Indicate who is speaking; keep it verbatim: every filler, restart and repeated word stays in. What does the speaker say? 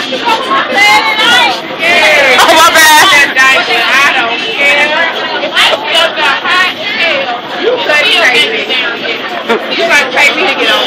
Speaker 1: Oh, my bad.
Speaker 2: I don't care. If I feel the hot hell, you couldn't take me. You gonna take me to get on